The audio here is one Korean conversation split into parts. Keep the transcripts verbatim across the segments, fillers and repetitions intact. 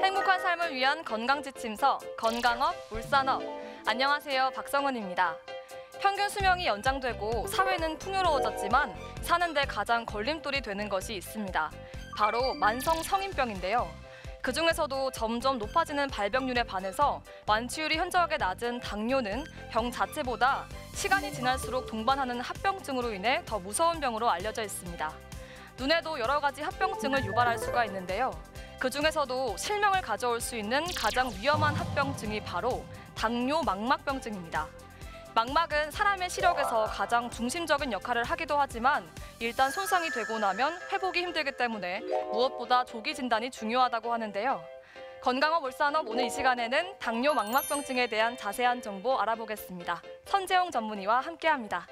행복한 삶을 위한 건강지침서, 건강업, 울산업. 안녕하세요, 박성은입니다. 평균 수명이 연장되고 사회는 풍요로워졌지만 사는데 가장 걸림돌이 되는 것이 있습니다. 바로 만성 성인병인데요. 그중에서도 점점 높아지는 발병률에 반해서 완치율이 현저하게 낮은 당뇨는 병 자체보다 시간이 지날수록 동반하는 합병증으로 인해 더 무서운 병으로 알려져 있습니다. 눈에도 여러 가지 합병증을 유발할 수가 있는데요. 그중에서도 실명을 가져올 수 있는 가장 위험한 합병증이 바로 당뇨 망막병증입니다. 망막은 사람의 시력에서 가장 중심적인 역할을 하기도 하지만 일단 손상이 되고 나면 회복이 힘들기 때문에 무엇보다 조기 진단이 중요하다고 하는데요. 건강업 울산업 오늘 이 시간에는 당뇨 망막병증에 대한 자세한 정보 알아보겠습니다. 선재용 전문의와 함께합니다.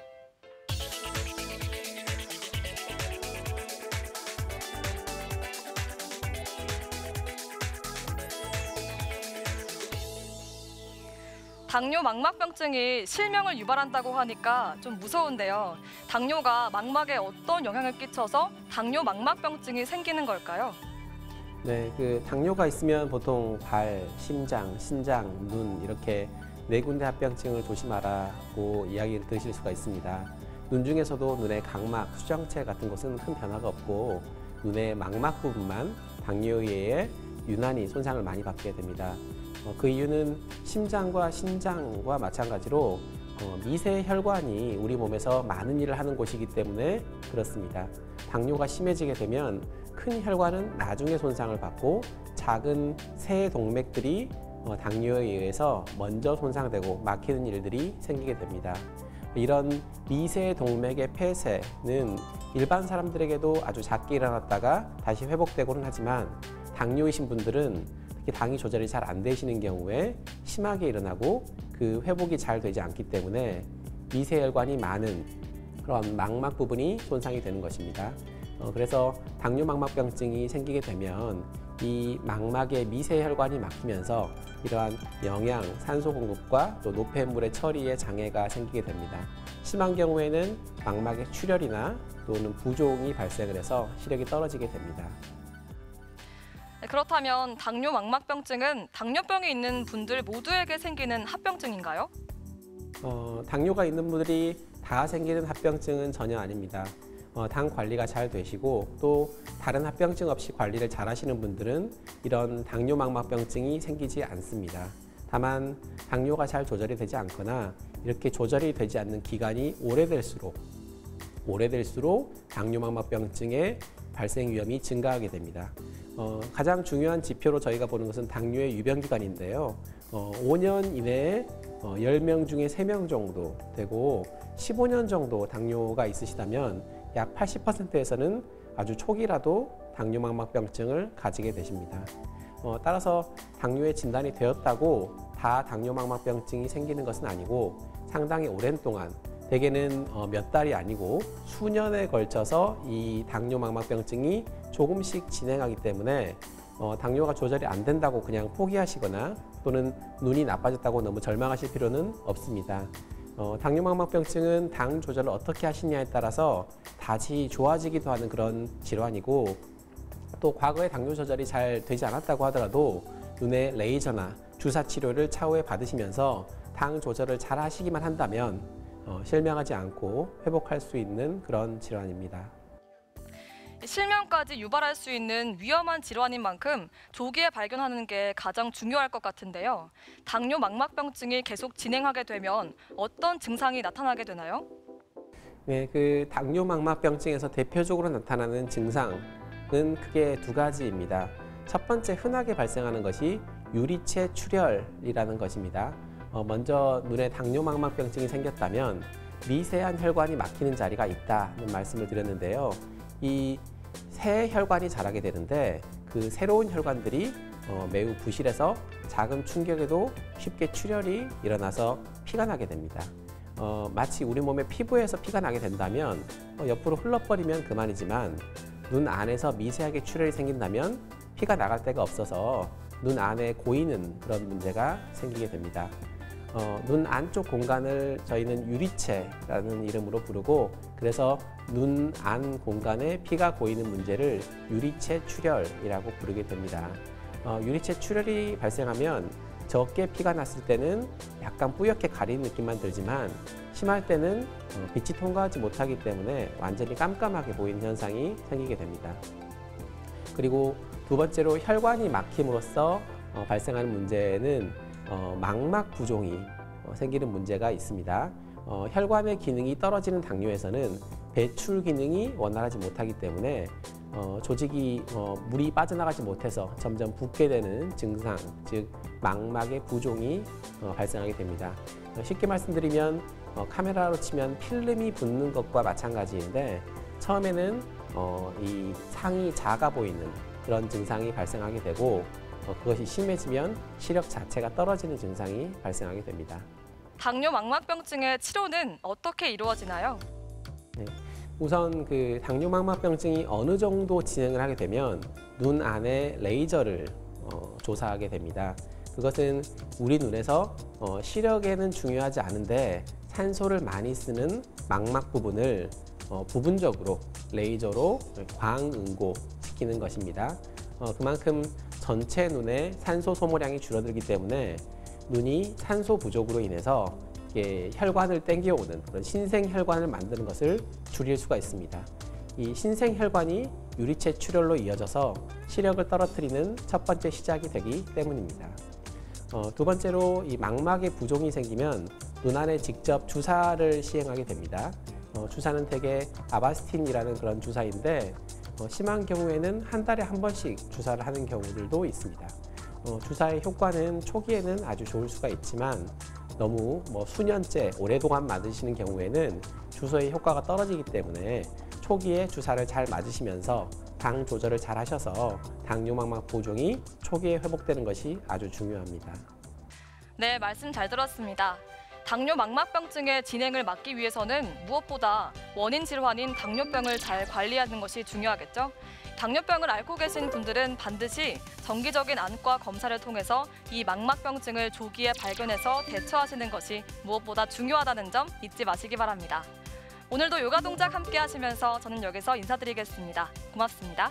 당뇨 망막병증이 실명을 유발한다고 하니까 좀 무서운데요. 당뇨가 망막에 어떤 영향을 끼쳐서 당뇨 망막병증이 생기는 걸까요? 네, 그 당뇨가 있으면 보통 발, 심장, 신장, 눈 이렇게 네 군데 합병증을 조심하라고 이야기를 들으실 수가 있습니다. 눈 중에서도 눈의 각막, 수정체 같은 곳은 큰 변화가 없고 눈의 망막 부분만 당뇨에 의해 유난히 손상을 많이 받게 됩니다. 어, 그 이유는 심장과 신장과 마찬가지로 어, 미세 혈관이 우리 몸에서 많은 일을 하는 곳이기 때문에 그렇습니다. 당뇨가 심해지게 되면 큰 혈관은 나중에 손상을 받고 작은 새 동맥들이 어, 당뇨에 의해서 먼저 손상되고 막히는 일들이 생기게 됩니다. 이런 미세 동맥의 폐쇄는 일반 사람들에게도 아주 작게 일어났다가 다시 회복되고는 하지만 당뇨이신 분들은 특히 당이 조절이 잘 안 되시는 경우에 심하게 일어나고 그 회복이 잘 되지 않기 때문에 미세혈관이 많은 그런 망막 부분이 손상이 되는 것입니다. 어, 그래서 당뇨 망막병증이 생기게 되면 이 망막의 미세혈관이 막히면서 이러한 영양, 산소 공급과 또 노폐물의 처리에 장애가 생기게 됩니다. 심한 경우에는 망막의 출혈이나 또는 부종이 발생을 해서 시력이 떨어지게 됩니다. 그렇다면 당뇨 망막병증은 당뇨병이 있는 분들 모두에게 생기는 합병증인가요? 어, 당뇨가 있는 분들이 다 생기는 합병증은 전혀 아닙니다. 어, 당 관리가 잘 되시고 또 다른 합병증 없이 관리를 잘 하시는 분들은 이런 당뇨 망막병증이 생기지 않습니다. 다만 당뇨가 잘 조절이 되지 않거나 이렇게 조절이 되지 않는 기간이 오래될수록 오래될수록 당뇨 망막병증의 발생 위험이 증가하게 됩니다. 어, 가장 중요한 지표로 저희가 보는 것은 당뇨의 유병기간인데요. 어, 오 년 이내에 어, 열 명 중에 세 명 정도 되고 십오 년 정도 당뇨가 있으시다면 약 팔십 퍼센트에서는 아주 초기라도 당뇨 망막병증을 가지게 되십니다. 어, 따라서 당뇨에 진단이 되었다고 다 당뇨 망막병증이 생기는 것은 아니고 상당히 오랜 동안 대개는 어, 몇 달이 아니고 수년에 걸쳐서 이 당뇨 망막병증이 조금씩 진행하기 때문에 어, 당뇨가 조절이 안 된다고 그냥 포기하시거나 또는 눈이 나빠졌다고 너무 절망하실 필요는 없습니다. 어, 당뇨 망막병증은 당 조절을 어떻게 하시냐에 따라서 다시 좋아지기도 하는 그런 질환이고 또 과거에 당뇨 조절이 잘 되지 않았다고 하더라도 눈에 레이저나 주사 치료를 차후에 받으시면서 당 조절을 잘 하시기만 한다면 어, 실명하지 않고 회복할 수 있는 그런 질환입니다. 실명까지 유발할 수 있는 위험한 질환인 만큼 조기에 발견하는 게 가장 중요할 것 같은데요. 당뇨 망막병증이 계속 진행하게 되면 어떤 증상이 나타나게 되나요? 네, 그 당뇨 망막병증에서 대표적으로 나타나는 증상은 크게 두 가지입니다. 첫 번째 흔하게 발생하는 것이 유리체 출혈이라는 것입니다. 어, 먼저 눈에 당뇨 망막병증이 생겼다면 미세한 혈관이 막히는 자리가 있다는 말씀을 드렸는데요. 이 새 혈관이 자라게 되는데 그 새로운 혈관들이 어, 매우 부실해서 작은 충격에도 쉽게 출혈이 일어나서 피가 나게 됩니다. 어, 마치 우리 몸의 피부에서 피가 나게 된다면 어, 옆으로 흘러버리면 그만이지만 눈 안에서 미세하게 출혈이 생긴다면 피가 나갈 데가 없어서 눈 안에 고이는 그런 문제가 생기게 됩니다. 어, 눈 안쪽 공간을 저희는 유리체라는 이름으로 부르고 그래서 눈 안 공간에 피가 고이는 문제를 유리체 출혈이라고 부르게 됩니다. 어, 유리체 출혈이 발생하면 적게 피가 났을 때는 약간 뿌옇게 가리는 느낌만 들지만 심할 때는 어, 빛이 통과하지 못하기 때문에 완전히 깜깜하게 보이는 현상이 생기게 됩니다. 그리고 두 번째로 혈관이 막힘으로써 어, 발생하는 문제는 어, 망막 부종이 어, 생기는 문제가 있습니다. 어, 혈관의 기능이 떨어지는 당뇨에서는 배출 기능이 원활하지 못하기 때문에 어, 조직이 어, 물이 빠져나가지 못해서 점점 붓게 되는 증상, 즉 망막의 부종이 어, 발생하게 됩니다. 어, 쉽게 말씀드리면 어, 카메라로 치면 필름이 붙는 것과 마찬가지인데 처음에는 어, 이 상이 작아 보이는 그런 증상이 발생하게 되고 어, 그것이 심해지면 시력 자체가 떨어지는 증상이 발생하게 됩니다. 당뇨 망막병증의 치료는 어떻게 이루어지나요? 네. 우선 그 당뇨망막병증이 어느 정도 진행을 하게 되면 눈 안에 레이저를 어, 조사하게 됩니다. 그것은 우리 눈에서 어, 시력에는 중요하지 않은데 산소를 많이 쓰는 망막 부분을 어, 부분적으로 레이저로 광응고 시키는 것입니다. 어, 그만큼 전체 눈의 산소 소모량이 줄어들기 때문에 눈이 산소 부족으로 인해서 이게 혈관을 땡겨오는 그런 신생혈관을 만드는 것을 줄일 수가 있습니다. 이 신생혈관이 유리체 출혈로 이어져서 시력을 떨어뜨리는 첫 번째 시작이 되기 때문입니다. 어, 두 번째로 이 망막에 부종이 생기면 눈 안에 직접 주사를 시행하게 됩니다. 어, 주사는 대개 아바스틴이라는 그런 주사인데 어, 심한 경우에는 한 달에 한 번씩 주사를 하는 경우들도 있습니다. 어, 주사의 효과는 초기에는 아주 좋을 수가 있지만 너무 뭐 수년째 오랫동안 맞으시는 경우에는 주사의 효과가 떨어지기 때문에 초기에 주사를 잘 맞으시면서 당 조절을 잘 하셔서 당뇨망막 부종이 초기에 회복되는 것이 아주 중요합니다. 네, 말씀 잘 들었습니다. 당뇨 망막병증의 진행을 막기 위해서는 무엇보다 원인 질환인 당뇨병을 잘 관리하는 것이 중요하겠죠. 당뇨병을 앓고 계신 분들은 반드시 정기적인 안과 검사를 통해서 이 망막병증을 조기에 발견해서 대처하시는 것이 무엇보다 중요하다는 점 잊지 마시기 바랍니다. 오늘도 요가 동작 함께 하시면서 저는 여기서 인사드리겠습니다. 고맙습니다.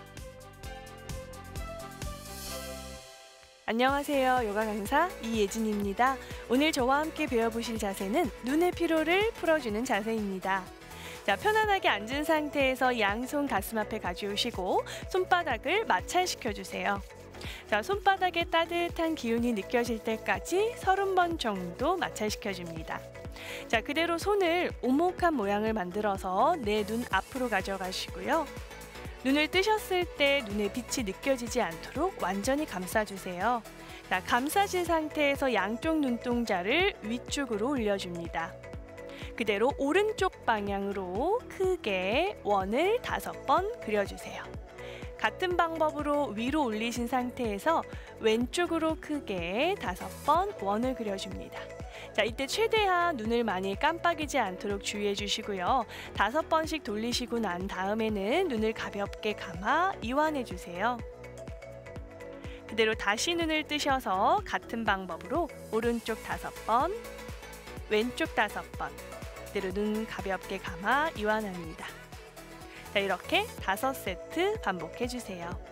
안녕하세요. 요가 강사 이예진입니다. 오늘 저와 함께 배워보실 자세는 눈의 피로를 풀어주는 자세입니다. 자, 편안하게 앉은 상태에서 양손 가슴 앞에 가져오시고 손바닥을 마찰시켜주세요. 자, 손바닥에 따뜻한 기운이 느껴질 때까지 서른 번 정도 마찰시켜줍니다. 자, 그대로 손을 오목한 모양을 만들어서 내 눈 앞으로 가져가시고요. 눈을 뜨셨을 때 눈에 빛이 느껴지지 않도록 완전히 감싸주세요. 자, 감싸진 상태에서 양쪽 눈동자를 위쪽으로 올려줍니다. 그대로 오른쪽 방향으로 크게 원을 다섯 번 그려주세요. 같은 방법으로 위로 올리신 상태에서 왼쪽으로 크게 다섯 번 원을 그려줍니다. 자, 이때 최대한 눈을 많이 깜빡이지 않도록 주의해 주시고요. 다섯 번씩 돌리시고 난 다음에는 눈을 가볍게 감아 이완해 주세요. 그대로 다시 눈을 뜨셔서 같은 방법으로 오른쪽 다섯 번, 왼쪽 다섯 번, 그대로 눈 가볍게 감아 이완합니다. 자, 이렇게 다섯 세트 반복해 주세요.